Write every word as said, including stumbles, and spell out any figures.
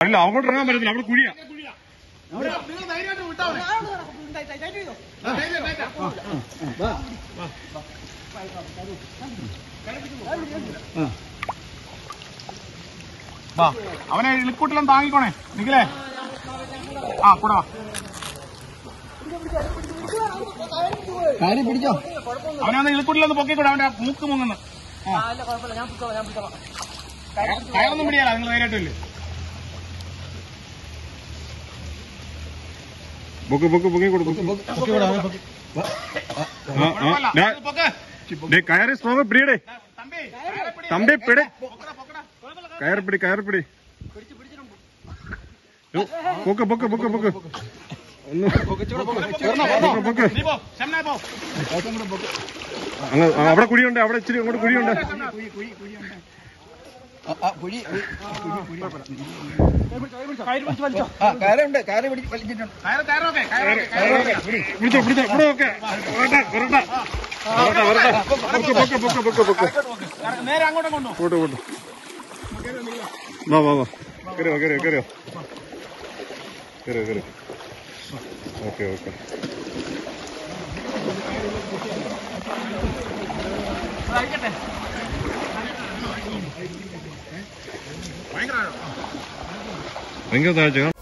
അല്ല അങ്ങോട്ട് ഇറങ്ങാൻ പറ്റത്തില്ല, അവിടെ കുഴിയാ. അവനെ ഇളിക്കൂട്ടിലും താങ്ങിക്കോണേ നിഖിലേ. ആ കൂടാ കാര്യം പിടിച്ചോ. അവനെ ഒന്ന് ഇളിക്കൂട്ടിലൊന്ന് പൊക്കിക്കൂടെ, അവന്റെ മൂക്ക് മുങ്ങുന്നു. കയറൊന്നും പിടിയാല, നിങ്ങൾ ധൈര്യമായിട്ടില്ലേ. പൊക്ക് പൊക്ക് പൊക്കി കൊടുക്കും. കയറി സ്ട്രോങ് പിടിയടേ തമ്പി, പിടി കയറി പിടി കയറി പിടി. പൊക്ക് പൊക്ക് പൊക്ക് പൊക്ക് ഒന്ന് പൊക്ക്. അവിടെ കുഴിയുണ്ട്, അവിടെ ഇച്ചിരി അങ്ങോട്ട് കുഴിയുണ്ട്. കയറുണ്ട്, കയറി വലിച്ചിട്ടുണ്ട്. പിടിച്ചോ പിടിച്ചോ ഇവിടെ ഒക്കെ നേരെ അങ്ങോട്ടും കൊണ്ടു പോട്ടെ പോട്ടെ. വാ വാ വാ കയറിയോ കയറിയോ കയറിയോ കയറിയോ കയറിയോ. Okay okay. ഭയങ്കര താഴ്ച.